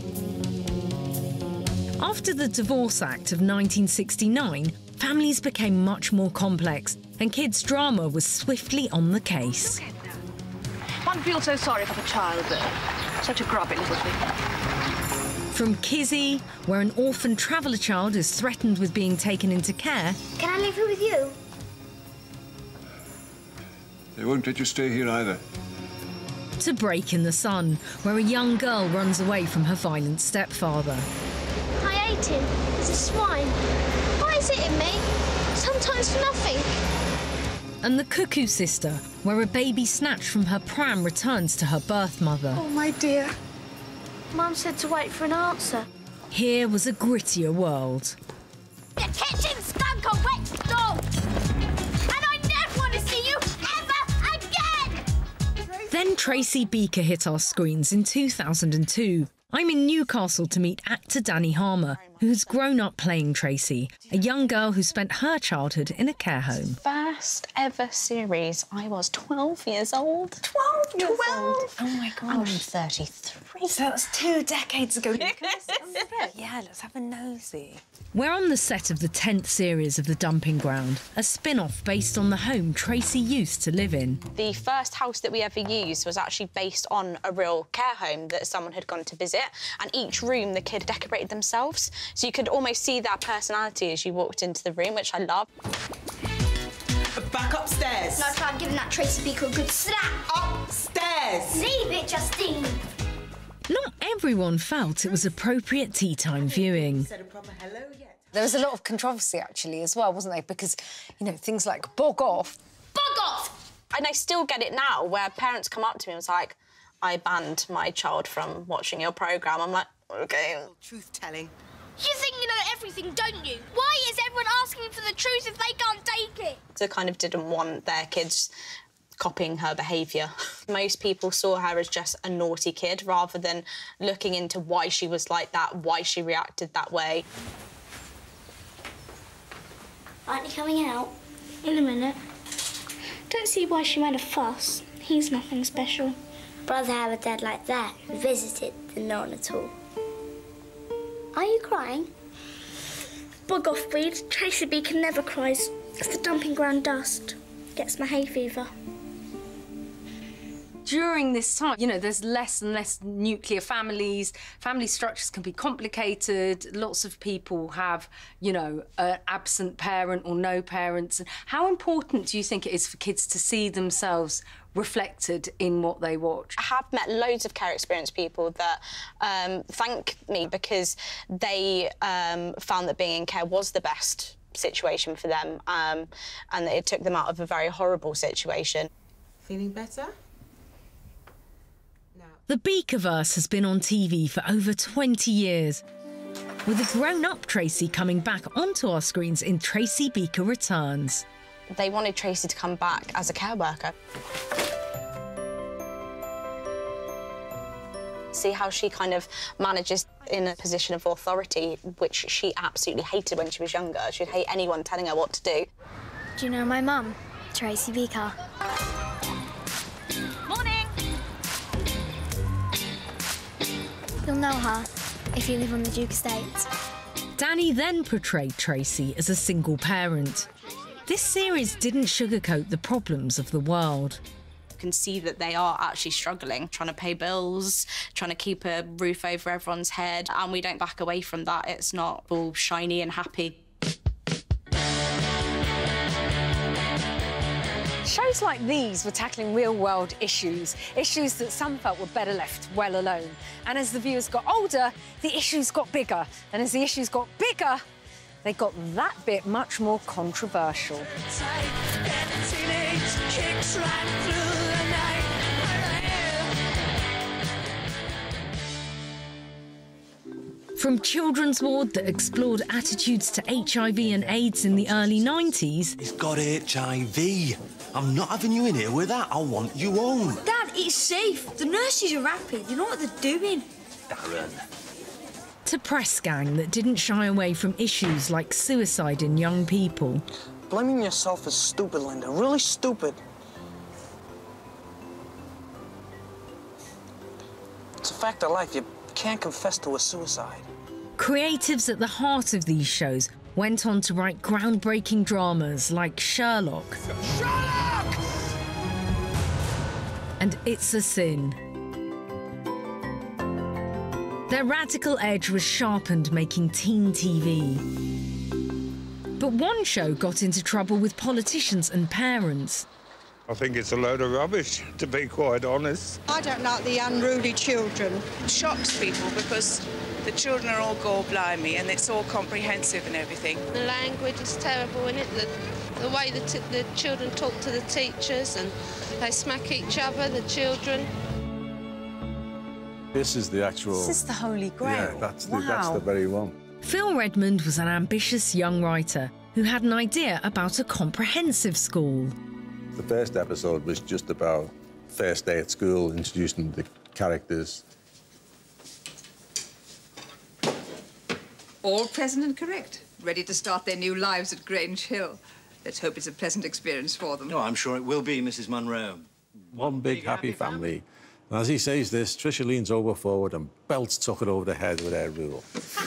After the Divorce Act of nineteen sixty-nine, families became much more complex and kids' drama was swiftly on the case. One feels so sorry for the child, though. Such a grubby little thing. From Kizzy, where an orphan traveller child is threatened with being taken into care... Can I live here with you? They won't let you stay here either. ...to Break in the Sun, where a young girl runs away from her violent stepfather. I ate him. He's a swine. Why is it in me? Sometimes for nothing. And The Cuckoo Sister, where a baby snatched from her pram returns to her birth mother. Oh, my dear. Mum said to wait for an answer. Here was a grittier world. The kitchen skunk a wet dog! And I never want to see you ever again! Then Tracy Beaker hit our screens in two thousand two. I'm in Newcastle to meet actor Danny Harmer, who's grown up playing Tracy, a young girl who spent her childhood in a care home. First ever series, I was twelve years old. twelve years twelve? old? Oh, my gosh. I'm thirty-three. So that was two decades ago. Yeah, let's have a nosy. We're on the set of the tenth series of The Dumping Ground, a spin-off based on the home Tracy used to live in. The first house that we ever used was actually based on a real care home that someone had gone to visit, and each room the kid decorated themselves, so you could almost see their personality as you walked into the room, which I love. Back upstairs. No, try giving that Tracy Beaker a good slap. Upstairs. Leave it, Justine. Not everyone felt it was appropriate tea time viewing. There was a lot of controversy, actually, as well, wasn't there? Because, you know, things like bog off. Bog off! And I still get it now, where parents come up to me and was like, I banned my child from watching your programme. I'm like, OK. Truth-telling. You think you know everything, don't you? Why is everyone asking for the truth if they can't take it? They kind of didn't want their kids copying her behaviour. Most people saw her as just a naughty kid rather than looking into why she was like that, why she reacted that way. Aren't you coming out? In a minute. Don't see why she made a fuss. He's nothing special. Rather have a dad like that who visited than no one at all. Are you crying? Bug off, Breed. Tracy Beaker never cries. It's the dumping ground dust. Gets my hay fever. during this time, you know, there's less and less nuclear families. Family structures can be complicated. Lots of people have, you know, an absent parent or no parents. And how important do you think it is for kids to see themselves reflected in what they watch? I have met loads of care experienced people that um, thank me because they um, found that being in care was the best situation for them, um, and that it took them out of a very horrible situation. Feeling better? The Beakerverse has been on T V for over twenty years, with a grown-up Tracy coming back onto our screens in Tracy Beaker Returns. They wanted Tracy to come back as a care worker. See how she kind of manages in a position of authority, which she absolutely hated when she was younger. She'd hate anyone telling her what to do. Do you know my mum, Tracy Beaker? Morning! You'll know her if you live on the Duke Estate. Danny then portrayed Tracy as a single parent. This series didn't sugarcoat the problems of the world. Can see that they are actually struggling, trying to pay bills, trying to keep a roof over everyone's head, and we don't back away from that. It's not all shiny and happy. Shows like these were tackling real-world issues, issues that some felt were better left well alone. And as the viewers got older, the issues got bigger. And as the issues got bigger, they got that bit much more controversial. From Children's Ward that explored attitudes to H I V and AIDS in the early nineties... He's got H I V. I'm not having you in here with that. I want you home. Dad, it's safe. The nurses are happy. They know what they're doing. Darren. To Press Gang that didn't shy away from issues like suicide in young people. Blaming yourself is stupid, Linda. Really stupid. It's a fact of life. You can't confess to a suicide. Creatives at the heart of these shows went on to write groundbreaking dramas like Sherlock, Sherlock! and It's a Sin. Their radical edge was sharpened making teen T V. But one show got into trouble with politicians and parents. I think it's a load of rubbish, to be quite honest. I don't like the unruly children. It shocks people because the children are all gore-blimey and it's all comprehensive and everything. The language is terrible, isn't it? The, the way the, t the children talk to the teachers and they smack each other, the children. This is the actual... This is the Holy Grail. Yeah, that's the, wow. that's the very one. Phil Redmond was an ambitious young writer who had an idea about a comprehensive school. The first episode was just about first day at school, introducing the characters. All present and correct, ready to start their new lives at Grange Hill. Let's hope it's a pleasant experience for them. Oh, I'm sure it will be, Missus Munro. One big happy family. And as he says this, Tricia leans over forward and belts Tucker over the head with her rule.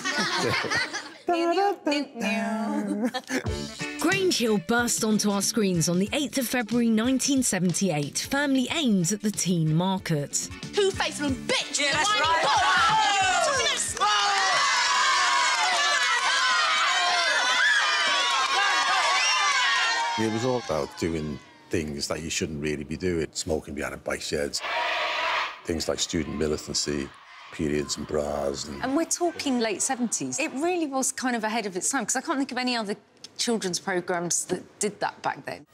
Grange Hill burst onto our screens on the eighth of February nineteen seventy-eight, firmly aimed at the teen market. Two-faced little bitch! Yeah, that's right. It was all about doing things that you shouldn't really be doing. Smoking behind bike sheds, things like student militancy, periods and bras. And, and we're talking late seventies. It really was kind of ahead of its time, because I can't think of any other children's programmes that did that back then.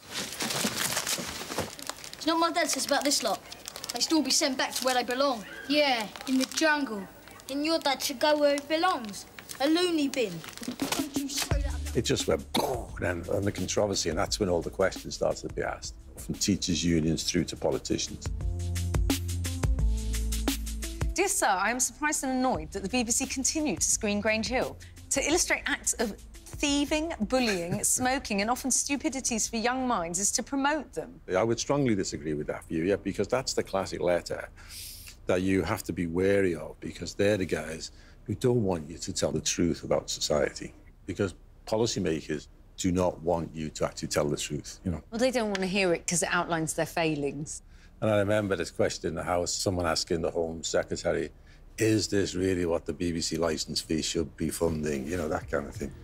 Do you know what my dad says about this lot? They should all be sent back to where they belong. Yeah, in the jungle. And your dad should go where he belongs. A loony bin. Don't you say that. it just went and, and the controversy, and that's when all the questions started to be asked, from teachers' unions through to politicians. Dear Sir, I am surprised and annoyed that the B B C continued to screen Grange Hill to illustrate acts of thieving, bullying, smoking and often stupidities for young minds is to promote them. I would strongly disagree with that view, yeah, because that's the classic letter that you have to be wary of, because they're the guys who don't want you to tell the truth about society, because policymakers do not want you to actually tell the truth, you know. Well, they don't want to hear it because it outlines their failings. And I remember this question in the house, someone asking the Home Secretary, is this really what the B B C licence fee should be funding? You know, that kind of thing.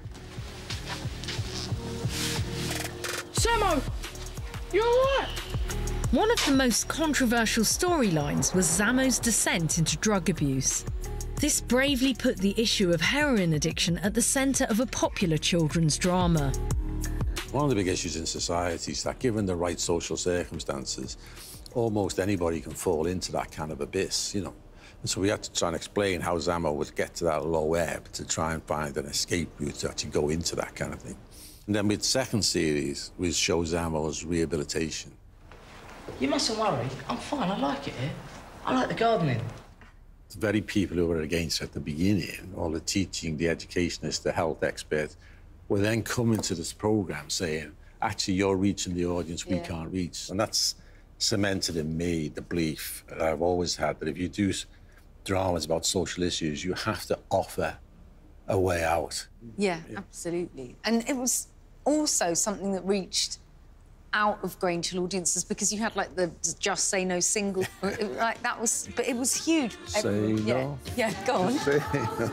Samo! You all right? One of the most controversial storylines was Zamo's descent into drug abuse. This bravely put the issue of heroin addiction at the centre of a popular children's drama. One of the big issues in society is that given the right social circumstances, almost anybody can fall into that kind of abyss, you know. And so we had to try and explain how Zamo would get to that low ebb to try and find an escape route to actually go into that kind of thing. And then with the second series, we show Zamo's rehabilitation. You mustn't worry. I'm fine. I like it here. I like the gardening. The very people who were against it at the beginning, all the teaching, the educationists, the health experts, were then coming to this programme saying, actually, you're reaching the audience we Yeah. can't reach. And that's cemented in me the belief that I've always had that if you do dramas about social issues, you have to offer a way out. Yeah, yeah, absolutely. And it was also something that reached out of Grange Hill audiences because you had like the Just Say No single, like that was, but it was huge. Say Everyone, yeah, no. yeah, go on. Say no.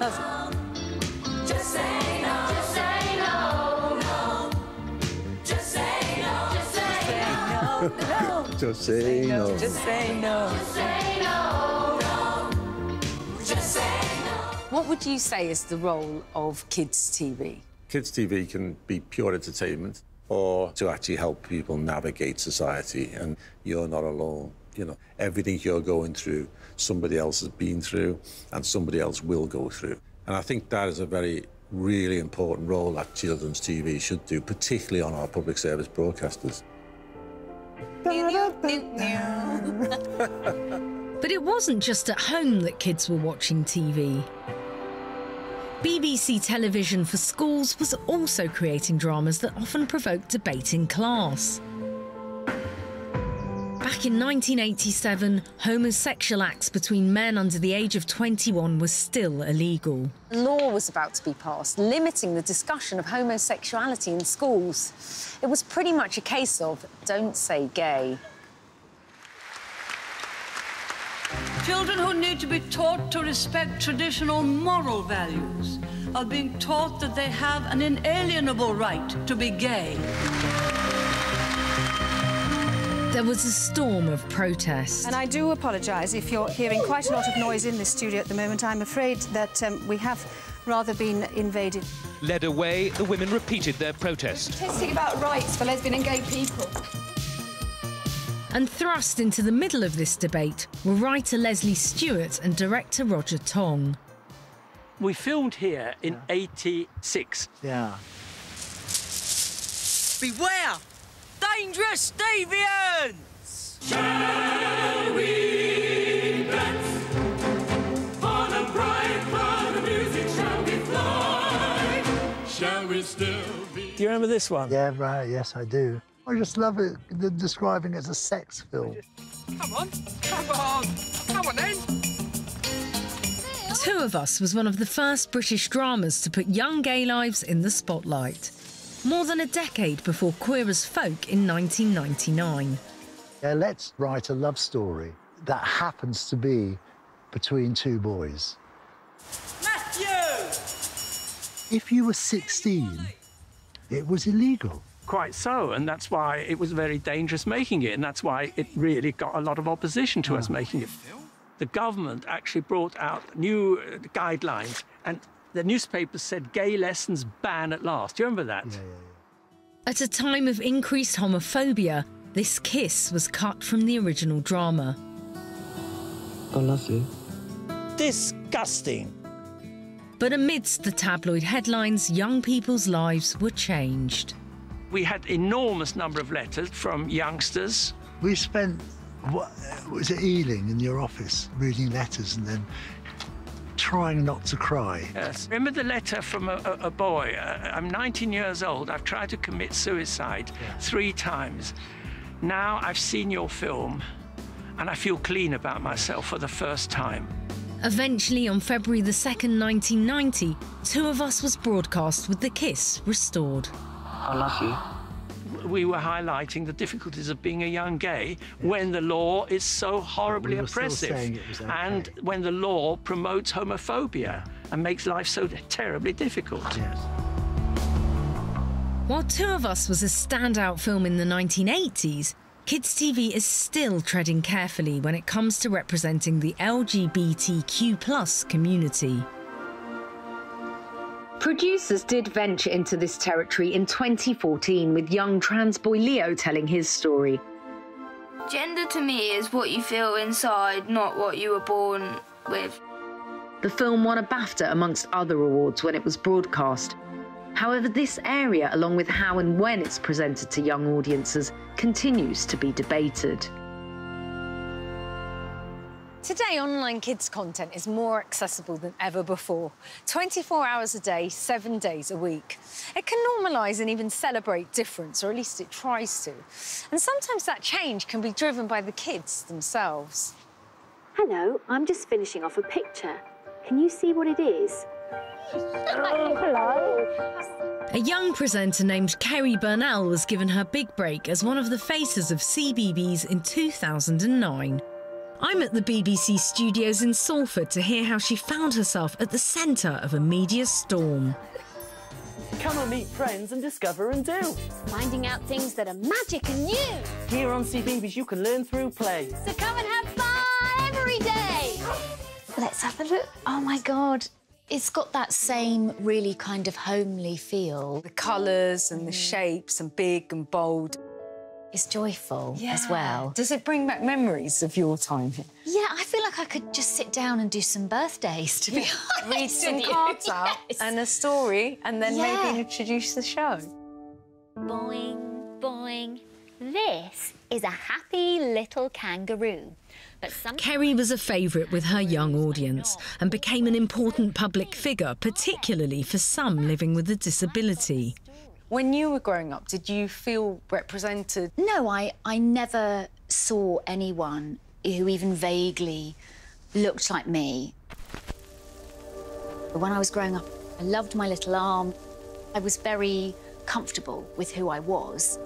Just say no, just say no, no. Just say no, just say no, no. Just say no. Just say no. Just say no, no. Just say no. What would you say is the role of kids' T V? Kids' T V can be pure entertainment or to actually help people navigate society, and you're not alone. You know, everything you're going through, somebody else has been through, and somebody else will go through. And I think that is a very, really important role that children's T V should do, particularly on our public service broadcasters. But it wasn't just at home that kids were watching T V. B B C Television for Schools was also creating dramas that often provoked debate in class. Back in nineteen eighty-seven, homosexual acts between men under the age of twenty-one was still illegal. A law was about to be passed, limiting the discussion of homosexuality in schools. It was pretty much a case of don't say gay. Children who need to be taught to respect traditional moral values are being taught that they have an inalienable right to be gay. There was a storm of protest. And I do apologise if you're hearing quite a lot of noise in this studio at the moment. I'm afraid that um, we have rather been invaded. Led away, the women repeated their protest. Protesting about rights for lesbian and gay people. And thrust into the middle of this debate were writer Leslie Stewart and director Roger Tong. We filmed here in eighty-six. Yeah. Beware! Dangerous deviants! Shall we dance? For the bright cloud of music shall we fly? Shall we still be... Do you remember this one? Yeah, right, yes, I do. I just love it, the, describing it as a sex film. Come on, come on, come on then! Two of Us was one of the first British dramas to put young gay lives in the spotlight. More than a decade before Queer as Folk in nineteen ninety-nine. Yeah, let's write a love story that happens to be between two boys. Matthew! If you were sixteen, it was illegal. Quite so, and that's why it was very dangerous making it, and that's why it really got a lot of opposition to us making it. The government actually brought out new uh, guidelines, and the newspapers said gay lessons ban at last. Do you remember that? Yeah, yeah, yeah. At a time of increased homophobia, this kiss was cut from the original drama. I love you. Disgusting. But amidst the tabloid headlines, young people's lives were changed. We had enormous number of letters from youngsters. We spent, what, was it Ealing in your office, reading letters and then trying not to cry. Yes. Remember the letter from a, a, a boy? Uh, I'm nineteen years old. I've tried to commit suicide yeah. three times. Now I've seen your film and I feel clean about myself for the first time. Eventually, on February the second, nineteen ninety, Two of Us was broadcast with the kiss restored. I love you. we were highlighting the difficulties of being a young gay when the law is so horribly We were still oppressive saying it was okay. and when the law promotes homophobia and makes life so terribly difficult. Yes. While Two of Us was a standout film in the nineteen eighties, Kids T V is still treading carefully when it comes to representing the L G B T Q plus community. Producers did venture into this territory in twenty fourteen with young trans boy Leo telling his story. Gender to me is what you feel inside, not what you were born with. The film won a BAFTA amongst other awards when it was broadcast. However, this area, along with how and when it's presented to young audiences, continues to be debated. Today, online kids' content is more accessible than ever before. twenty-four hours a day, seven days a week. It can normalise and even celebrate difference, or at least it tries to. And sometimes that change can be driven by the kids themselves. Hello, I'm just finishing off a picture. Can you see what it is? Oh, hello. A young presenter named Kerry Burnell was given her big break as one of the faces of C B B S in two thousand nine. I'm at the B B C studios in Salford to hear how she found herself at the centre of a media storm. Come and meet friends and discover and do. Finding out things that are magic and new. Here on C B B S you can learn through play. So come and have fun every day. Let's have a look. Oh, my God. It's got that same really kind of homely feel. The colours and the shapes and big and bold. It's joyful Yeah. as well. Does it bring back memories of your time here? Yeah, I feel like I could just sit down and do some birthdays, to be honest. Read some with you. cards out Yes. and a story, and then Yeah. maybe introduce the show. Boing, boing. This is a happy little kangaroo. But some... Kerry was a favourite with her young audience and became an important public figure, particularly for some living with a disability. When you were growing up, did you feel represented? No, I, I never saw anyone who even vaguely looked like me. When I was growing up, I loved my little arm. I was very comfortable with who I was.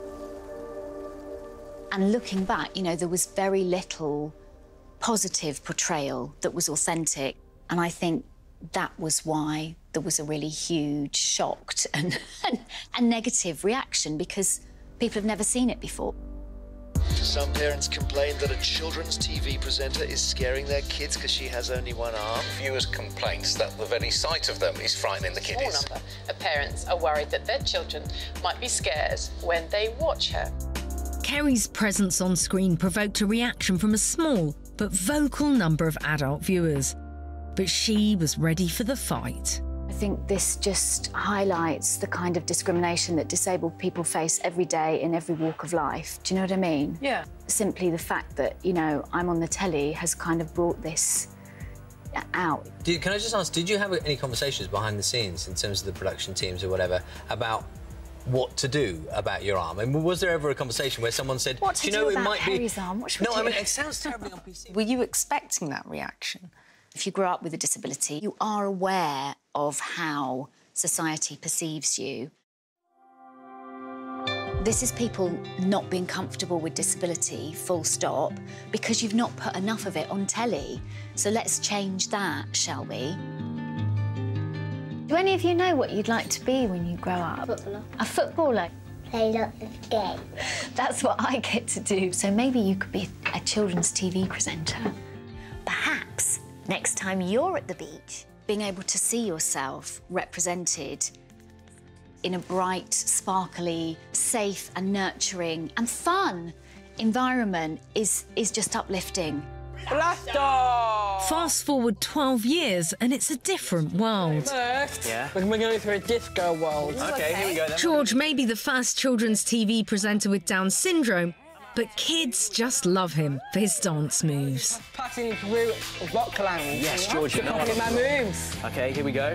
And looking back, you know, there was very little positive portrayal that was authentic. And I think that was why there was a really huge, shocked and, and, and negative reaction, because people have never seen it before. Some parents complain that a children's T V presenter is scaring their kids because she has only one arm. Viewers' complaints that the very sight of them is frightening the kiddies. Small number of parents are worried that their children might be scared when they watch her. Kerry's presence on screen provoked a reaction from a small but vocal number of adult viewers. But she was ready for the fight. I think this just highlights the kind of discrimination that disabled people face every day in every walk of life. Do you know what I mean? Yeah. Simply the fact that, you know, I'm on the telly has kind of brought this out. Did, can I just ask, did you have any conversations behind the scenes in terms of the production teams or whatever about what to do about your arm? I mean, was there ever a conversation where someone said, What to do you do know, about it might Kerry's be... arm? What should we no, do? I mean, it sounds terribly on P C. Were you expecting that reaction? If you grow up with a disability, you are aware of how society perceives you. This is people not being comfortable with disability, full stop, because you've not put enough of it on telly. So let's change that, shall we? Do any of you know what you'd like to be when you grow up? Footballer. A footballer? Play lots of games. That's what I get to do. So maybe you could be a children's T V presenter. Perhaps next time you're at the beach, being able to see yourself represented in a bright, sparkly, safe and nurturing and fun environment is, is just uplifting. Blaster! Fast forward twelve years and it's a different world. First, Yeah. we're going through a disco world. OK, here we go then. George may be the first children's T V presenter with Down syndrome, but kids just love him for his dance moves. Passing through Rockland. Yes, George, you know what Copying I'm my doing. moves. OK, here we go.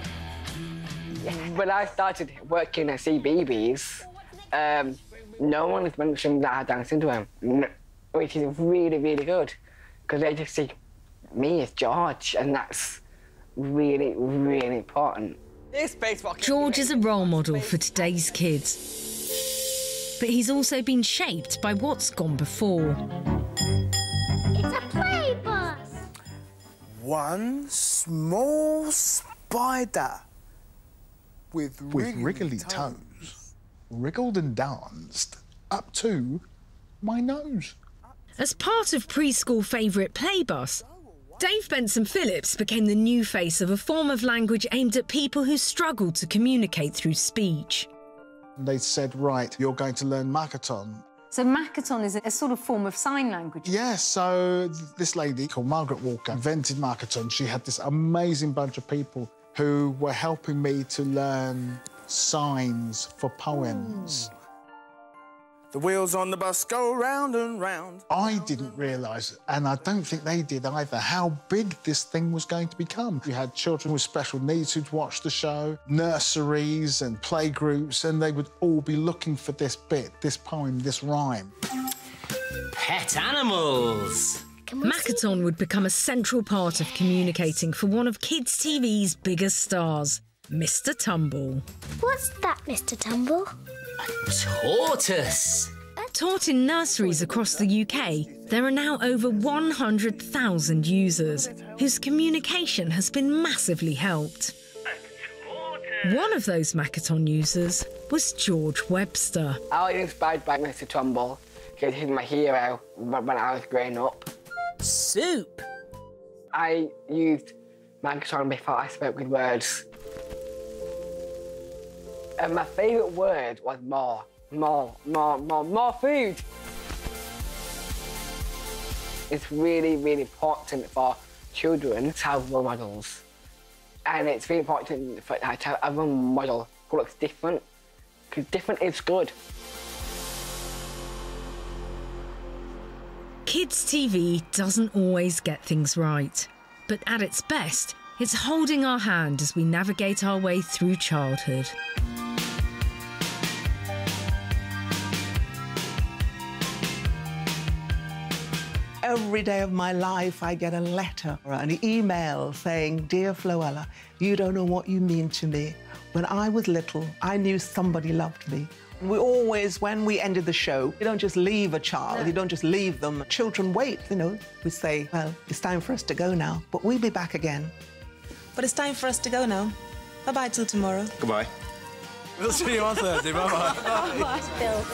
When I started working at C B B S, um, no one has mentioned that I had Down syndrome, no, which is really, really good, because they just see me as George, and that's really, really important. George is a role model for today's kids. but he's also been shaped by what's gone before. It's a play bus! One small spider with, With wriggly, wriggly toes. toes, wriggled and danced up to my nose. As part of preschool favourite Playbus, Dave Benson Phillips became the new face of a form of language aimed at people who struggled to communicate through speech. They said, right, you're going to learn Makaton. So Makaton is a sort of form of sign language? Yes, so th this lady called Margaret Walker invented Makaton. She had this amazing bunch of people who were helping me to learn signs for poems. Mm. The wheels on the bus go round and round. I didn't realise, and I don't think they did either, how big this thing was going to become. We had children with special needs who'd watch the show, nurseries and playgroups, and they would all be looking for this bit, this poem, this rhyme. Pet animals! Makaton would become a central part of communicating for one of kids' T V's biggest stars, Mister Tumble. What's that, Mister Tumble? Tortoise! Taught in nurseries across the U K, there are now over one hundred thousand users whose communication has been massively helped. One of those Makaton users was George Webster. I was inspired by Mister Tumble because he's my hero when I was growing up. Soup! I used Makaton before I spoke with words. And my favourite word was more, more, more, more, more food. It's really, really important for children to have role models. And it's really important for to have a role model who looks different, because different is good. Kids T V doesn't always get things right, but at its best, it's holding our hand as we navigate our way through childhood. Every day of my life, I get a letter or an email saying, "Dear Floella, you don't know what you mean to me. When I was little, I knew somebody loved me." We always, when we ended the show, you don't just leave a child, no. You don't just leave them. Children wait, you know. We say, well, it's time for us to go now, but we'll be back again. But it's time for us to go now. Bye-bye till tomorrow. Goodbye. We'll see you on Thursday. Bye-bye. Bye-bye. Bill.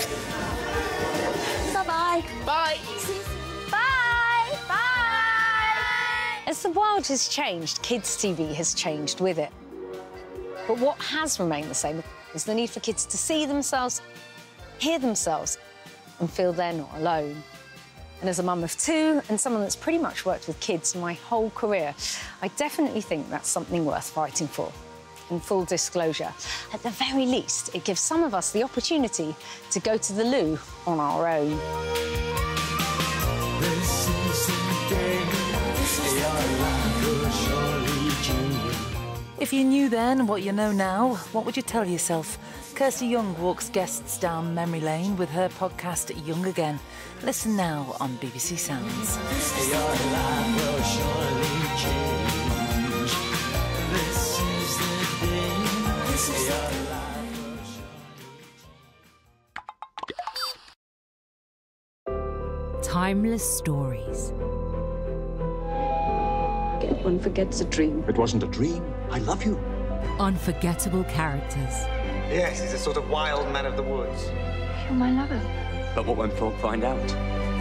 Bye-bye. Bye. Bye. Bye. As the world has changed, kids' T V has changed with it. But what has remained the same is the need for kids to see themselves, hear themselves, and feel they're not alone. And as a mum of two and someone that's pretty much worked with kids my whole career, I definitely think that's something worth fighting for. In full disclosure, at the very least, it gives some of us the opportunity to go to the loo on our own. This is the day your life will surely change. If you knew then what you know now, what would you tell yourself? Kirsty Young walks guests down memory lane with her podcast Young Again. Listen now on B B C Sounds. Your life will surely change. This is the day. This is your life will surely. Timeless stories. One forgets a dream. It wasn't a dream. I love you. Unforgettable characters. Yes, he's a sort of wild man of the woods. You're my lover. But what won't folk find out?